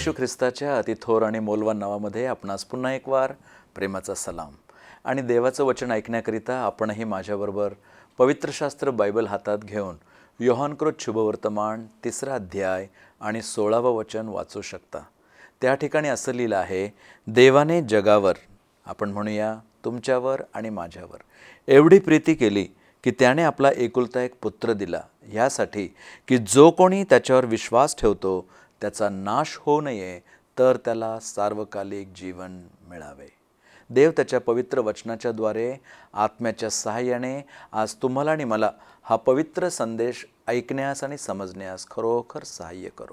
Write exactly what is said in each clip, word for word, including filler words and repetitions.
येशू ख्रिस्ताच्या अतिथोर आणि मौल्यवान नावामध्ये आपणास पुन्हा एक वार प्रेमाचा सलाम आणि देवाचं वचन ऐकण्याकरिता आपणही माझ्याबरोबर पवित्र शास्त्र बायबल हातात घेऊन योहानकृत शुभवर्तमान तिसरा अध्याय आणि सोळावं वचन वाचू शकता। त्या ठिकाणी असं लिहिलं आहे, देवाने जगावर, आपण म्हणूया तुमच्यावर आणि माझ्यावर एवढी प्रीती केली की त्याने आपला एकुलता एक पुत्र दिला, यासाठी की जो कोणी त्याच्यावर विश्वास ठेवतो त्याचा नाश होऊ नये, तर त्याला सार्वकालिक जीवन मिळावे। देव त्याच्या पवित्र वचनाच्या द्वारे आत्म्याच्या सहाय्याने आज तुम्हाला आणि मला हा पवित्र संदेश ऐकण्यास आणि समजण्यास खरोखर सहाय्य करो।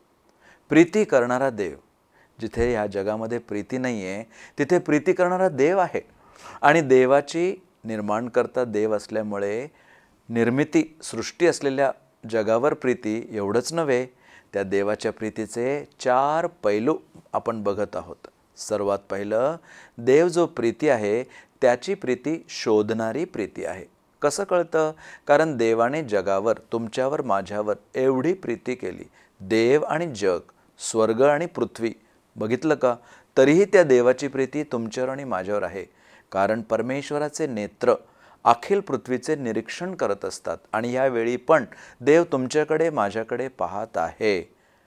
प्रीती करणारा देव, जिथे या जगामध्ये प्रीती नाही आहे तिथे प्रीती करणारा देव आहे आणि देवाची निर्माणकर्ता देव असल्यामुळे निर्मिती सृष्टी असलेल्या जगावर प्रीती एवढंच नव्हे, त्या देवाच्या प्रीतीचे चार पैलू आपण बघत आहोत। सर्वात पहिलं, देव जो प्रीती आहे त्याची प्रीती शोधणारी प्रीती आहे। कसं कळतं? कारण देवाने जगावर, तुमच्यावर, माझ्यावर एवढी प्रीती केली, देव आणि जग, स्वर्ग आणि पृथ्वी, बघितलं का? तरीही त्या देवाची प्रीती तुमच्यावर आणि माझ्यावर आहे, कारण परमेश्वराचे नेत्र अखिल पृथ्वीचे निरीक्षण करत असतात आणि यावेळी पण देव तुमच्याकडे, माझ्याकडे पाहत आहे।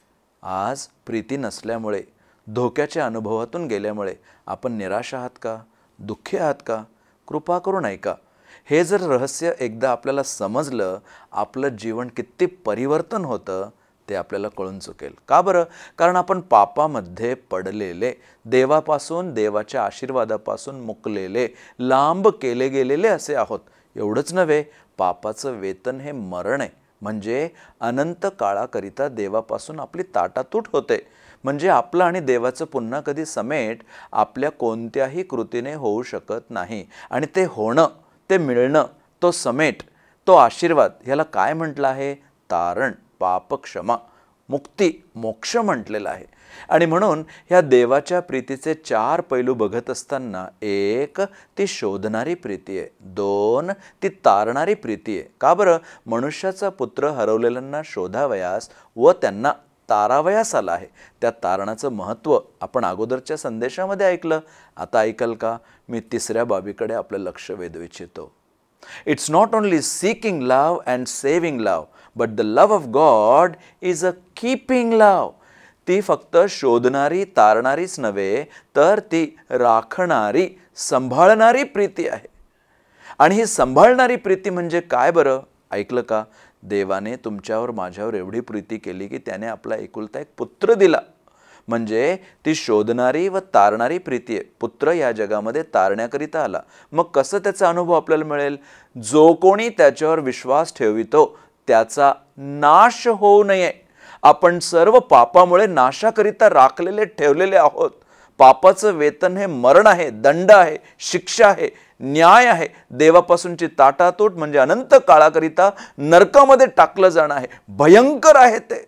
आज प्रीती नसल्यामुळे, धोक्याच्या अनुभवातून गेल्यामुळे आपण निराश आहात का? दुःखी आहात का? कृपा करून ऐका, हे जर रहस्य एकदा आपल्याला समजलं, आपलं जीवन किती परिवर्तन होतं ते आपल्याला कळून चुकेल। का बरं? कारण आपण पापामध्ये पडलेले, देवापासून, देवाच्या आशीर्वादापासून मुकलेले, लांब केले गेलेले असे आहोत। एवढंच नव्हे, पापाचं वेतन हे मरण आहे, म्हणजे अनंत काळाकरिता देवापासून आपली ताटातूट होते। म्हणजे आपलं आणि देवाचं पुन्हा कधी समेट आपल्या कोणत्याही कृतीने होऊ शकत नाही आणि ते होणं, ते मिळणं, तो समेट, तो आशीर्वाद, ह्याला काय म्हटलं आहे? तारण, पाप क्षमा, मुक्ती, मोक्ष म्हटलेलं आहे। आणि म्हणून ह्या देवाच्या प्रीतीचे चार पैलू बघत असताना, एक, ती शोधणारी प्रीती आहे, दोन, ती तारणारी प्रीती आहे। का बरं? मनुष्याचा पुत्र हरवलेल्यांना शोधावयास व त्यांना तारावयास आला आहे। त्या तारणाचं महत्त्व आपण अगोदरच्या संदेशामध्ये ऐकलं, आता ऐकाल का? मी तिसऱ्या बाबीकडे आपलं लक्ष वेधू इच्छितो। It's not only seeking love and saving love, but the love of God is a keeping love. ती फक्त शोधणारी, तारणारीच नव्हे, तर ती राखणारी, संभाळणारी प्रीती आहे। आणि ही संभाळणारी प्रीती म्हणजे काय बरं? ऐकलं का? देवाने तुमच्यावर, माझ्यावर एवढी प्रीती केली की त्याने आपला एकुलता एक पुत्र दिला, म्हणजे ती शोधणारी व तारणारी प्रीती आहे। पुत्र या जगामध्ये तारण्याकरिता आला। मग कसं त्याचा अनुभव आपल्याला मिळेल? जो कोणी त्याच्यावर विश्वास ठेवितो त्याचा नाश होऊ नये। आपण सर्व पापामुळे नाशाकरिता राखलेले, ठेवलेले आहोत। पापाचं वेतन हे मरण आहे, दंड आहे, शिक्षा आहे, न्याय आहे, देवापासूनची ताटातूट, म्हणजे अनंत काळाकरिता नरकामध्ये टाकलं जाणं आहे, भयंकर आहे ते।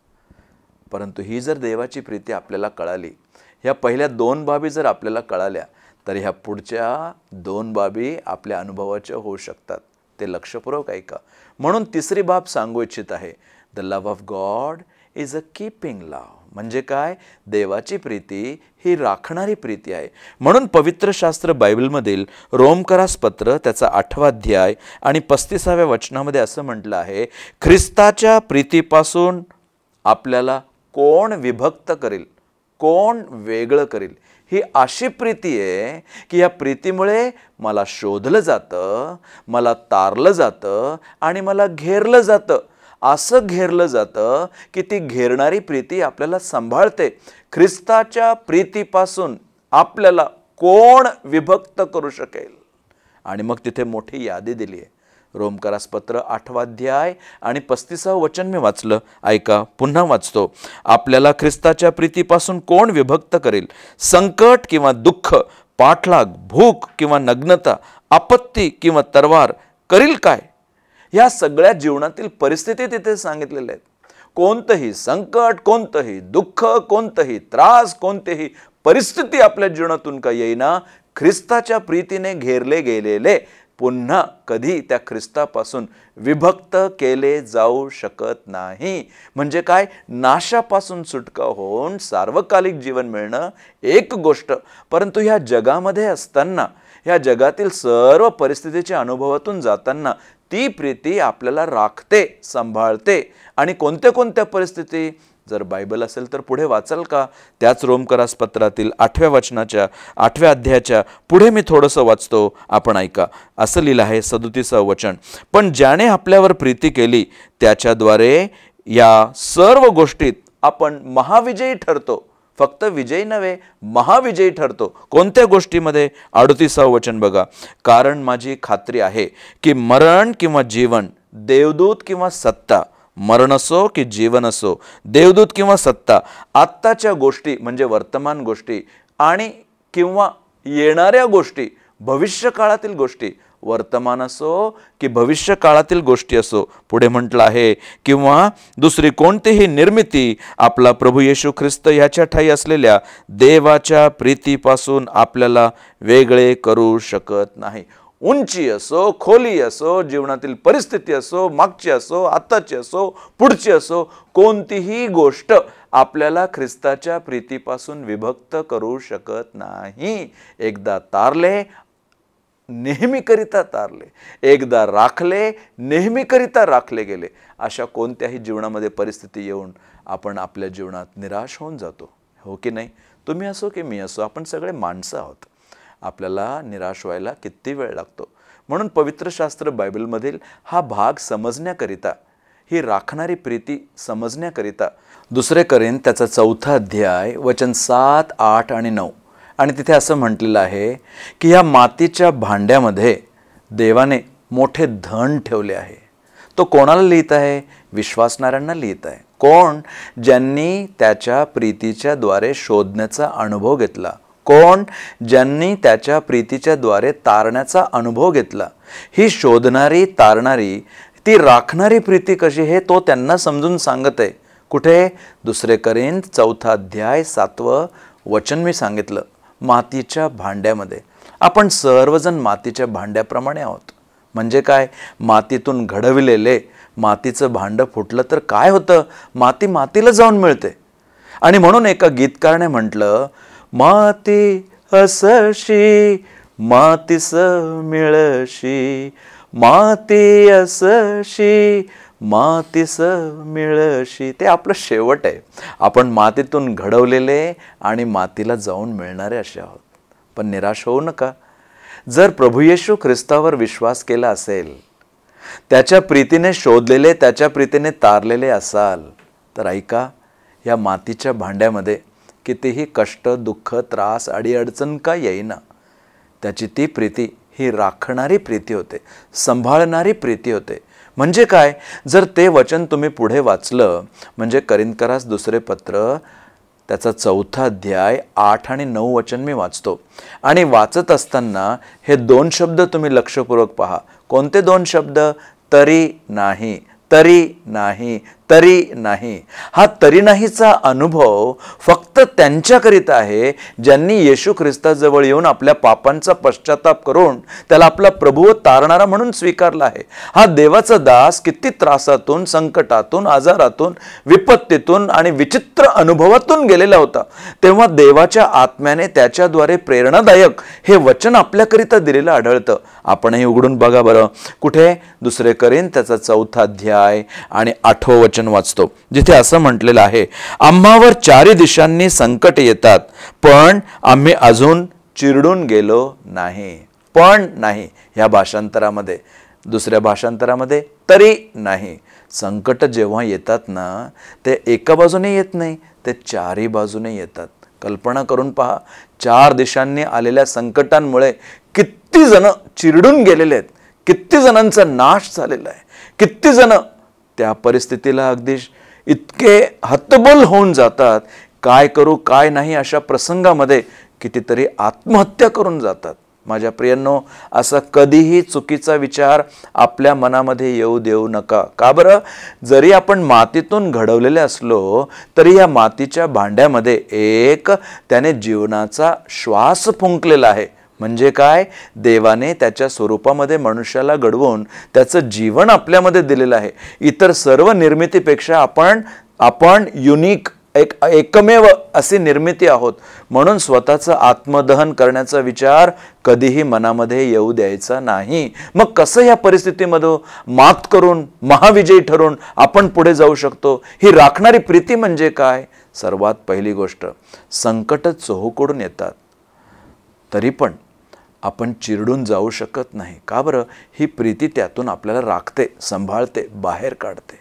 परंतु ही जर देवाची प्रीती आपल्याला कळाली, ह्या पहिल्या दोन बाबी जर आपल्याला कळाल्या, तर ह्या पुढच्या दोन बाबी आपल्या अनुभवाच्या होऊ शकतात। ते लक्षपूर्वक ऐका। म्हणून तिसरी बाब सांगू इच्छित आहे, the love of God is a keeping love. म्हणजे काय? देवाची प्रीती ही राखणारी प्रीती आहे। म्हणून पवित्र शास्त्र बायबलमधील रोमकरास पत्र त्याचा आठवा अध्याय आणि पस्तीसाव्या वचनामध्ये असं म्हटलं आहे, ख्रिस्ताच्या प्रीतीपासून आपल्याला कोण विभक्त करेल, कोण वेगळं करेल? ही अशी प्रीती आहे की या प्रीतीमुळे मला शोधलं जातं, मला तारलं जातं आणि मला घेरलं जातं। असं घेरलं जातं की ती घेरणारी प्रीती आपल्याला सांभाळते। ख्रिस्ताच्या प्रीतीपासून आपल्याला कोण विभक्त करू शकेल? आणि मग तिथे मोठी यादी दिली आहे। रोमकरास पत्र आठवा अध्याय आणि पस्तीसावं वचन मी वाचलं, ऐका, पुन्हा वाचतो। आपल्याला ख्रिस्ताच्या प्रीतीपासून कोण विभक्त करेल? संकट किंवा दुःख, पाठलाग, भूक किंवा नग्नता, आपत्ती किंवा तरवार करील काय? या सगळ्या जीवनातील परिस्थिती तिथे सांगितलेल्या आहेत। कोणतंही संकट, कोणतंही दुःख, कोणतंही त्रास, कोणतीही परिस्थिती आपल्या जीवनातून का येईना, ख्रिस्ताच्या प्रीतीने घेरले गेलेले पुन्हा कधी त्या ख्रिस्तापासून विभक्त केले जाऊ शकत नाही. म्हणजे काय, नाशापासून सुटका होऊन सार्वकालिक जीवन मिळणं एक गोष्ट, परंतु ह्या जगामध्ये असताना, ह्या जगातील सर्व परिस्थितीच्या अनुभवातून जाताना ती प्रीती आपल्याला राखते, सांभाळते. आणि कोणत्या कोणत्या परिस्थिती, जर बायबल असेल तर पुढे वाचाल का, त्याच रोमकरास पत्रातील आठव्या वचनाच्या आठव्या अध्यायाच्या पुढे मी थोडंसं वाचतो, आपण ऐका. असं लिहिलं आहे सदोतीसावं वचन, पण ज्याने आपल्यावर प्रीती केली त्याच्याद्वारे या सर्व गोष्टीत आपण महाविजयी ठरतो. फक्त विजयी नव्हे, महाविजयी ठरतो. कोणत्या गोष्टीमध्ये? अडतीसावं वचन बघा, कारण माझी खात्री आहे की मरण किंवा जीवन, देवदूत किंवा सत्ता, मरण असो की जीवन असो, देवदूत किंवा सत्ता, आत्ताच्या गोष्टी म्हणजे वर्तमान गोष्टी आणि किंवा येणाऱ्या गोष्टी, भविष्य काळातील गोष्टी, वर्तमान असो की भविष्य काळातील गोष्टी असो, पुढे म्हटलं आहे, किंवा दुसरी कोणतीही निर्मिती आपला प्रभू येशू ख्रिस्त ह्याच्या ठाई असलेल्या देवाच्या प्रीतीपासून आपल्याला वेगळे करू शकत नाही. उंची असो, खोली असो, जीवनातील परिस्थिती असो, मागची असो, आत्ताची असो, पुढची असो, कोणतीही गोष्ट आपल्याला ख्रिस्ताच्या प्रीतीपासून विभक्त करू शकत नाही. एकदा तारले, नेहमीकरिता तारले, एकदा राखले, नेहमीकरिता राखले गेले. अशा कोणत्याही जीवनामध्ये परिस्थिती येऊन आपण आपल्या जीवनात निराश होऊन जातो, हो की नाही? तुम्ही असो की मी असो, आपण सगळे माणसं आहोत. आपल्याला निराश व्हायला किती वेळ लागतो. म्हणून पवित्र शास्त्र बायबलमधील हा भाग समजण्याकरिता, ही राखणारी प्रीती समजण्याकरिता, दुसरे करीन त्याचा चौथा अध्याय वचन सात, आठ आणि नऊ, आणि तिथे असं म्हटलेलं आहे की या मातीच्या भांड्यामध्ये देवाने मोठे धन ठेवले आहे. तो कोणाला लिहित आहे? विश्वासणाऱ्यांना लिहित आहे. कोण? ज्यांनी त्याच्या प्रीतीच्या द्वारे शोधण्याचा अनुभव घेतला. कोण? ज्यांनी त्याच्या प्रीतीच्या द्वारे तारण्याचा अनुभव घेतला. ही शोधणारी, तारणारी, ती राखणारी प्रीती कशी हे तो त्यांना समजून सांगत आहे. कुठे? दुसरे करींत चौथा अध्याय सातवं वचन मी सांगितलं, मातीच्या भांड्यामध्ये. आपण सर्वजण मातीच्या भांड्याप्रमाणे आहोत. म्हणजे काय? मातीतून घडविलेले. मातीचं भांडं फुटलं तर काय होतं? माती मातीला जाऊन मिळते. आणि म्हणून एका गीतकाराने म्हटलं, माती असशी मातीस मिळशी, माती असशी मातीस मिळशी. ते आपलं शेवट आहे. आपण मातीतून घडवलेले आणि मातीला जाऊन मिळणारे असे आहोत. पण निराश होऊ नका. जर प्रभू येशू ख्रिस्तावर विश्वास केला असेल, त्याच्या प्रीतीने शोधलेले, त्याच्या प्रीतीने तारलेले असाल, तर ऐका, या मातीच्या भांड्यामध्ये कितीही कष्ट, दुःख, त्रास, अडीअडचण का येईना, त्याची ती प्रीती ही राखणारी प्रीती होते, सांभाळणारी प्रीती होते. म्हणजे काय? जर ते वचन तुम्ही पुढे वाचलं, म्हणजे करिंथकरास दुसरे पत्र त्याचा चौथा अध्याय आठ आणि नऊ वचन मी वाचतो, आणि वाचत असताना हे दोन शब्द तुम्ही लक्षपूर्वक पहा. कोणते दोन शब्द? तरी नाही, तरी नाही, तरी नाही. हा तरी नाहीचा अनुभव फक्त त्यांच्याकरिता आहे ज्यांनी येशू ख्रिस्ताजवळ येऊन आपल्या पापांचा पश्चाताप करून त्याला आपला प्रभू तारणारा म्हणून स्वीकारला आहे. हा देवाचा दास किती त्रासातून, संकटातून, आजारातून, विपत्तीतून आणि विचित्र अनुभवातून गेलेला होता. तेव्हा देवाच्या आत्म्याने त्याच्याद्वारे प्रेरणादायक हे वचन आपल्याकरिता दिलेलं आढळतं. आपणही उघडून बघा बरं. कुठे? दुसरे करीन त्याचा चौथा अध्याय आणि आठवं वचन वाचतो, जिथे असं म्हटलेलं आहे, आम्हावर चारी दिशांनी संकट येतात, पण आम्ही अजून चिरडून गेलो नाही. पण नाही ह्या भाषांतरामध्ये, दुसऱ्या भाषांतरामध्ये तरी नाही. संकट जेव्हा येतात ना, ते एका बाजूने येत नाही, ते चारही बाजूने येतात. कल्पना करून पहा, चार दिशांनी आलेल्या संकटांमुळे किती जण चिरडून गेलेले आहेत, किती जणांचा नाश झालेला आहे, किती जण त्या परिस्थितीला अगदी इतके हतबल होऊन जातात, काय करू काय नाही अशा प्रसंगामध्ये कितीतरी आत्महत्या करून जातात. माझ्या प्रियांनो, असा कधीही चुकीचा विचार आपल्या मनामध्ये येऊ देऊ नका. का बरं? जरी आपण मातीतून घडवलेले असलो तरी या मातीच्या भांड्यामध्ये एक त्याने जीवनाचा श्वास फुंकलेला आहे. म्हणजे काय? देवाने त्याच्या स्वरूपामध्ये मनुष्याला घडवून त्याचं जीवन आपल्यामध्ये दिलेलं आहे. इतर सर्व निर्मितीपेक्षा आपण आपण युनिक, एक एकमेव अशी निर्मिती आहोत. म्हणून स्वतःचं आत्मदहन करण्याचा विचार कधीही मनामध्ये येऊ द्यायचा नाही. मग कसं या परिस्थितीमध्ये मात करून महाविजयी ठरून आपण पुढे जाऊ शकतो? ही राखणारी प्रीती म्हणजे काय? सर्वात पहिली गोष्ट, संकट चोहूकडून येतात तरी पण आपण चिरडून जाऊ शकत नाही. का बरं? ही प्रीती त्यातून आपल्याला राखते, सांभाळते, बाहेर काढते.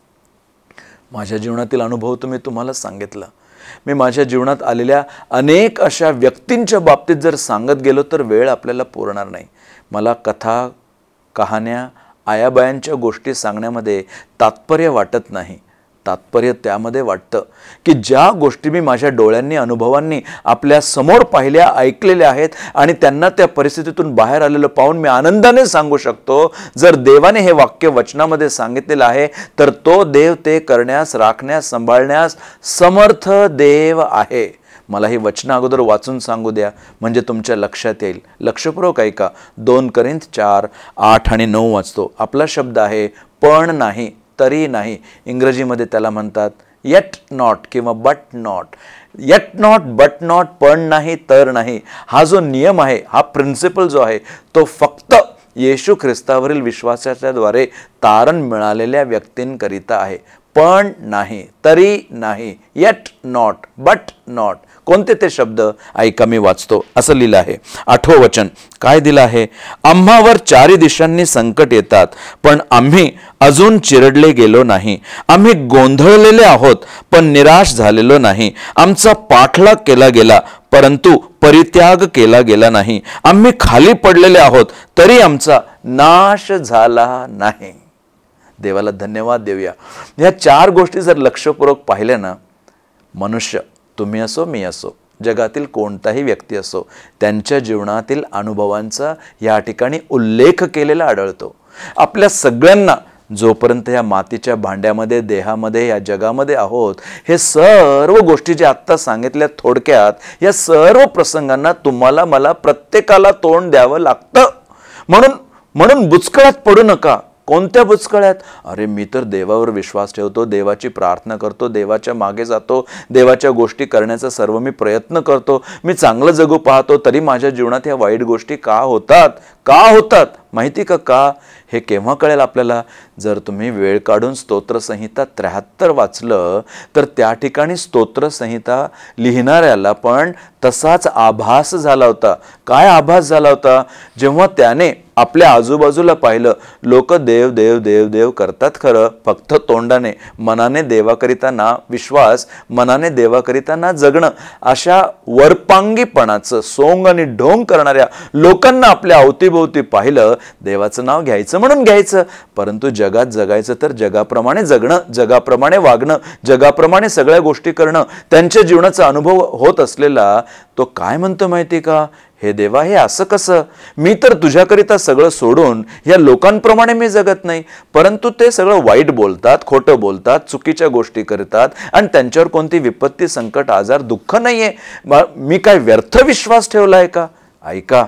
माझ्या जीवनातील अनुभव तुम्ही तुम्हाला सांगितला. मी माझ्या जीवनात आलेल्या अनेक अशा व्यक्तींच्या बाबतीत जर सांगत गेलो तर वेळ आपल्याला पुरणार नाही. मला कथा, कहाण्या, आयाबायांच्या गोष्टी सांगण्यामध्ये तात्पर्य वाटत नाही. तात्पर्य त्यामध्ये वाटतं की ज्या गोष्टी मी माझ्या डोळ्यांनी, अनुभवांनी आपल्या समोर पाहिल्या, ऐकलेल्या आहेत आणि त्यांना त्या परिस्थितीतून बाहेर आलेलं पाहून मी आनंदाने सांगू शकतो, जर देवाने हे वाक्य वचनामध्ये सांगितलेलं आहे तर तो देव ते करण्यास, राखण्यास, सांभाळण्यास समर्थ देव आहे. मला ही वचनं अगोदर वाचून सांगू द्या म्हणजे तुमच्या लक्षात येईल. लक्षपूर्वक ऐका. दोन करिंथ चार आठ आणि नऊ वाचतो. आपला शब्द आहे पण नाही, तरी नाही. इंग्रजीमध्ये त्याला म्हणतात येट नॉट किंवा but not. Yet not, but not, पण नाही, तर नाही. हा जो नियम आहे, हा प्रिन्सिपल जो आहे, तो फक्त येशू ख्रिस्तावरील विश्वासाच्या द्वारे तारण मिळालेल्या व्यक्तींकरिता आहे. पण नाही, तरी नाही, येट नॉट, बट नॉट. कोणते ते शब्द? ऐका, मी वाचतो. असं लिहिलं आहे. आठवं वचन काय दिलं आहे? आम्हावर चारी दिशांनी संकट येतात पण आम्ही अजून चिरडले गेलो नाही. आम्ही गोंधळलेले आहोत पण निराश झालेलो नाही. आमचा पाठलाग केला गेला परंतु परित्याग केला गेला नाही. आम्ही खाली पडलेले आहोत तरी आमचा नाश झाला नाही. देवाला धन्यवाद देऊया. ह्या चार गोष्टी जर लक्षपूर्वक पाहिल्या ना, मनुष्य, तुम्ही असो, मी असो, जगातील कोणताही व्यक्ती असो, त्यांच्या जीवनातील अनुभवांचा या ठिकाणी उल्लेख केलेला आढळतो. आपल्या सगळ्यांना जोपर्यंत या मातीच्या भांड्यामध्ये, देहामध्ये, या जगामध्ये आहोत, हे सर्व गोष्टी जे आत्ता सांगितल्या थोडक्यात, या सर्व प्रसंगांना तुम्हाला, मला, प्रत्येकाला तोंड द्यावं लागतं. म्हणून म्हणून बुचकळ्यात पडू नका. कोणत्या बुचकळ्यात? अरे मी तर देवावर विश्वास ठेवतो, देवाची प्रार्थना करतो, देवाच्या मागे जातो, देवाच्या गोष्टी करण्याचा सर्व मी प्रयत्न करतो, मी चांगलं जगू पाहतो, तरी माझ्या जीवनात ह्या वाईट गोष्टी का होतात? का होतात माहिती का? का हे केव्हा कळेल आपल्याला? जर तुम्ही वेळ काढून स्तोत्रसंहिता त्र्याहत्तर वाचलं तर त्या ठिकाणी स्तोत्रसंहिता लिहिणाऱ्याला पण तसाच आभास झाला होता. काय आभास झाला होता? जेव्हा त्याने आपल्या आजूबाजूला पाहिलं, लोक देव देव देव देव करतात खरं, फक्त तोंडाने, मनाने देवाकरिता ना विश्वास, मनाने देवाकरिता ना जगणं, अशा वरपांगीपणाचं सोंग आणि ढोंग करणाऱ्या लोकांना आपल्या अवतीभोवती पाहिलं. देवाचं नाव घ्यायचं म्हणून घ्यायचं, परंतु जगात जगायचं तर जगाप्रमाणे जगणं, जगाप्रमाणे वागणं, जगाप्रमाणे सगळ्या गोष्टी करणं, त्यांच्या जीवनाचा अनुभव होत असलेला तो काय म्हणतो माहिती का? हे देवा, हे असं कसं? मी तर तुझ्याकरिता सगळं सोडून या लोकांप्रमाणे मी जगत नाही, परंतु ते सगळं वाईट बोलतात, खोटं बोलतात, चुकीच्या गोष्टी करतात आणि त्यांच्यावर कोणती विपत्ती, संकट, आजार, दुःख नाहीये. मी काय व्यर्थ विश्वास ठेवलाय का? ऐका,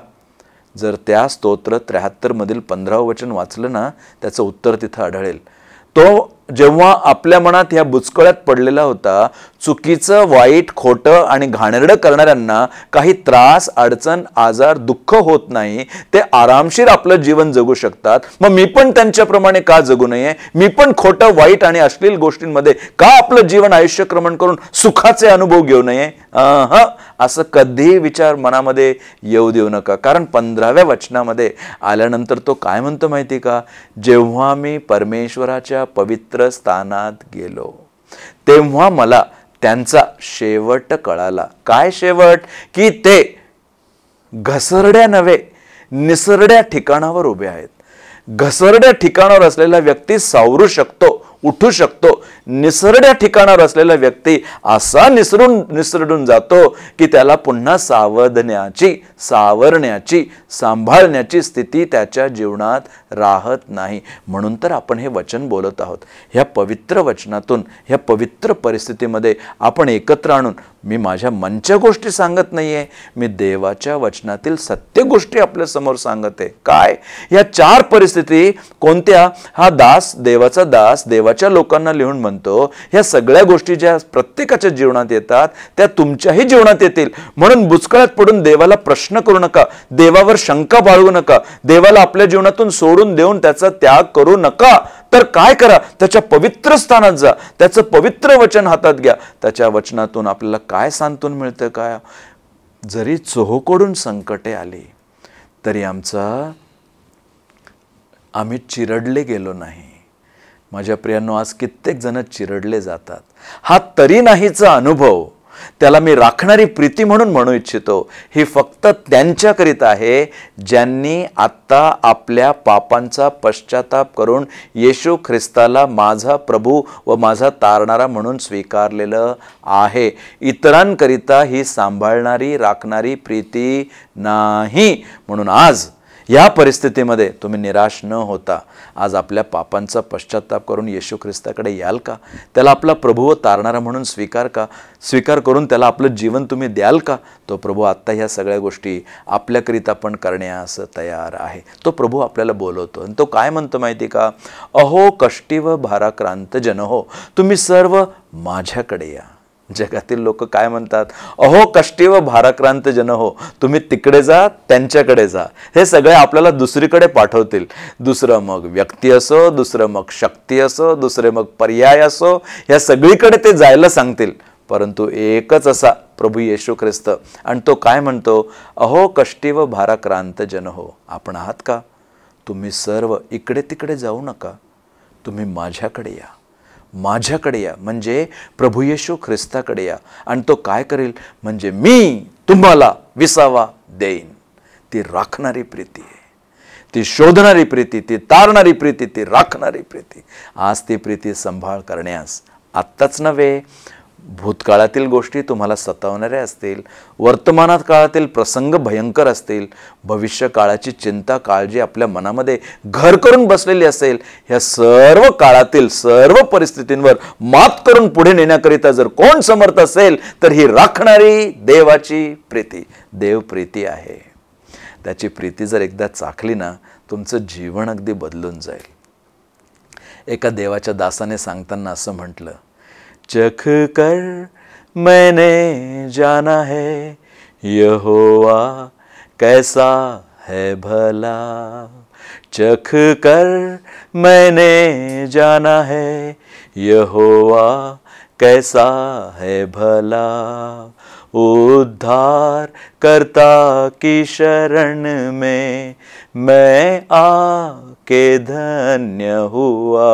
जर त्या स्तोत्र त्र्याहत्तर मधील पंधरावं वचन वाचलं ना, त्याचं उत्तर तिथं आढळेल. तो जेव्हा आपल्या मनात ह्या बुचकळ्यात पडलेला होता, चुकीचं, वाईट, खोटं आणि घाणेरडं करणाऱ्यांना काही त्रास, अडचण, आजार, दुःख होत नाही, ते आरामशीर आपलं जीवन जगू शकतात. मग मी पण त्यांच्याप्रमाणे का जगू नये? मी पण खोटं, वाईट आणि अश्लील गोष्टींमध्ये का आपलं जीवन आयुष्यक्रमण करून सुखाचे अनुभव घेऊ नये? हा, असं कधीही विचार मनामध्ये येऊ देऊ नका. कारण पंधराव्या वचनामध्ये आल्यानंतर तो काय म्हणतो माहिती का? जेव्हा मी परमेश्वराच्या पवित्र स्थानात गेलो तेव्हा मला त्यांचा शेवट कळाला. काय शेवट? की ते घसरड्या नव्हे, निसरड्या ठिकाणावर उभे आहेत. घसरड्या ठिकाणावर असलेला व्यक्ती सावरू शकतो, उठू शकतो. निसरड्या ठिकाणावर असलेला व्यक्ती असा निसरून निसरडून जातो की त्याला पुन्हा सावधण्याची, सावरण्याची, सांभाळण्याची स्थिती त्याच्या जीवनात राहत नाही. म्हणून तर आपण हे वचन बोलत आहोत. ह्या पवित्र वचनातून, ह्या पवित्र परिस्थितीमध्ये आपण एकत्र आणून, मी माझ्या मनच्या गोष्टी सांगत नाहीये, मी देवाच्या वचनातील सत्य गोष्टी आपल्या समोर सांगत आहे. काय या चार परिस्थिती कोणत्या? हा दास, देवाचा दास देवाच्या लोकांना लिहून म्हणतो, ह्या सगळ्या गोष्टी ज्या प्रत्येकाच्या जीवनात येतात त्या तुमच्याही जीवनात येतील. म्हणून बुचकळ्यात पडून देवाला प्रश्न करू नका, देवावर शंका बाळगू नका, देवाला आपल्या जीवनातून सोडून देऊन त्याचा त्याग करू नका. तर काय करा? त्याच्या पवित्र स्थानात जा, त्याचं पवित्र वचन हातात घ्या. त्याच्या वचनातून आपल्याला काय सांत्वन मिळतं? काय? जरी चोहोकडून संकटे आली तरी आमचा आम्ही चिरडले गेलो नाही. माझ्या प्रियांनो, आज कित्येक जण चिरडले जातात. हा तरी नाहीचा अनुभव त्याला मी राखणारी प्रीती म्हणून म्हणू इच्छितो. ही फक्त त्यांच्याकरिता आहे ज्यांनी आत्ता आपल्या पापांचा पश्चाताप करून येशू ख्रिस्ताला माझा प्रभू व माझा तारणारा म्हणून स्वीकारलेलं आहे. इतरांकरिता ही सांभाळणारी, राखणारी प्रीती नाही. म्हणून आज या परिस्थितीमध्ये तुम्ही निराश न होता आज आपल्या पापांचा पश्चाताप करून येशू ख्रिस्ताकडे याल का? त्याला आपला प्रभू व तारणारा म्हणून स्वीकार का स्वीकार करून त्याला आपलं जीवन तुम्ही द्याल का? तो प्रभू आत्ता ह्या सगळ्या गोष्टी आपल्याकरिता पण करण्यास तयार आहे. तो प्रभू आपल्याला बोलवतो आणि तो काय म्हणतो माहिती का? अहो कष्टी व भाराक्रांत जन हो, तुम्ही सर्व माझ्याकडे या. जगातील लोक काय म्हणतात? अहो कष्टी व भाराक्रांत जन हो, तुम्ही तिकडे जा, त्यांच्याकडे जा. हे सगळे आपल्याला दुसरीकडे पाठवतील. दुसरं मग व्यक्ती असो, दुसरं मग शक्ती असो, दुसरे मग पर्याय असो, या सगळीकडे ते जायला सांगतील. परंतु एकच असा प्रभू येशू ख्रिस्त, आणि तो काय म्हणतो? अहो कष्टी व भाराक्रांत जन हो, आपण आहात का? तुम्ही सर्व इकडे तिकडे जाऊ नका, तुम्ही माझ्याकडे या. माझ्याकडे या म्हणजे प्रभू येशू ख्रिस्ताकडे या. आणि तो काय करेल? म्हणजे मी तुम्हाला विसावा देईन. ती राखणारी प्रीती आहे, ती शोधणारी प्रीती, ती तारणारी प्रीती, ती राखणारी प्रीती. आज ती प्रीती संभाळ करण्यास आत्ताच नव्हे, भूतकाळातील गोष्टी तुम्हाला सतावणाऱ्या असतील, वर्तमानात काळातील प्रसंग भयंकर असतील, भविष्य काळाची चिंता, काळजी आपल्या मनामध्ये घर करून बसलेली असेल, ह्या सर्व काळातील सर्व परिस्थितींवर मात करून पुढे नेण्याकरिता जर कोण समर्थ असेल तर ही राखणारी देवाची प्रीती, देव प्रीती आहे. त्याची प्रीती जर एकदा चाखली ना, तुमचं जीवन अगदी बदलून जाईल. एका देवाच्या दासाने सांगताना असं म्हटलं, चख कर मैंने जाना है यहोवा कैसा है भला. चख कर मैंने जाना है यहोवा कैसा है भला. उद्धार करता की शरण में मैं आके धन्य हुआ.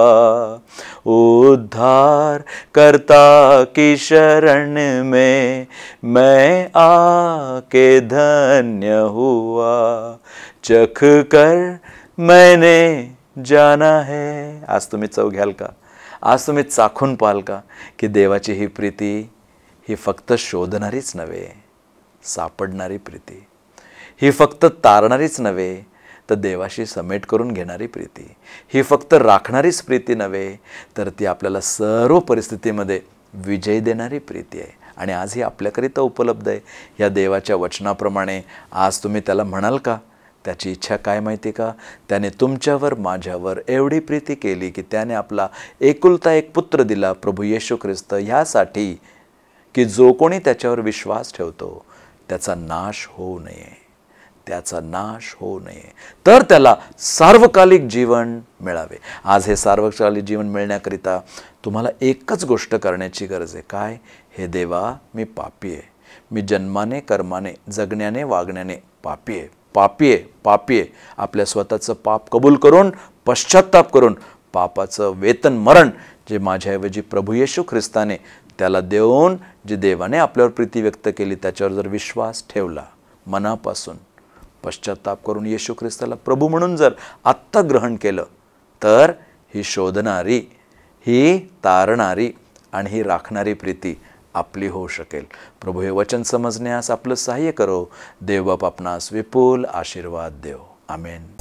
उद्धार करता की शरण में मैं आके धन्य हुआ. चख कर मैंने जाना है. आज तुम्ही चव घ्याल का? आज तुम्ही चाखून पाहाल का की देवाची ही प्रीती ही फक्त शोधणारीच नव्हे, सापडणारी प्रीती, ही फक्त तारणारीच नव्हे तर देवाशी समेट करून घेणारी प्रीती, ही फक्त राखणारीच प्रीती नव्हे तर ती आपल्याला सर्व परिस्थितीमध्ये विजय देणारी प्रीती आहे. आणि आज ही आपल्याकरिता उपलब्ध आहे. या देवाच्या वचनाप्रमाणे आज तुम्ही त्याला म्हणाल का? त्याची इच्छा काय माहिती का? त्याने तुमच्यावर, माझ्यावर एवढी प्रीती केली की त्याने आपला एकुलता एक पुत्र दिला, प्रभू येशू ख्रिस्त, ह्यासाठी की जो कोणी त्याच्यावर विश्वास ठेवतो त्याचा नाश होऊ नये, त्याचा नाश होऊ नये, तर त्याला सार्वकालिक जीवन मिळावे. आज हे सार्वकालिक जीवन मिळण्याकरिता तुम्हाला एकच गोष्ट करण्याची गरज आहे. काय? हे देवा, मी पापी आहे, मी जन्माने, कर्माने, जगण्याने, वागण्याने पापी आहे, पापी आहे, पापी आहे. आपल्या स्वतःचं पाप कबूल करून, पश्चाताप करून, पापाचं वेतन मरण जे माझ्याऐवजी प्रभू येशू ख्रिस्ताने त्याला देऊन, जे देवाने आपल्यावर प्रीती व्यक्त केली, त्याच्यावर जर विश्वास ठेवला, मनापासून पश्चाताप करून येशू ख्रिस्ताला प्रभू म्हणून जर आत्ता ग्रहण केलं, तर ही शोधणारी, ही तारणारी आणि ही राखणारी प्रीती आपली होऊ शकेल. प्रभू हे वचन समजण्यास आपलं सहाय्य करो. देवबाप आपणास विपुल आशीर्वाद देव. आमेन.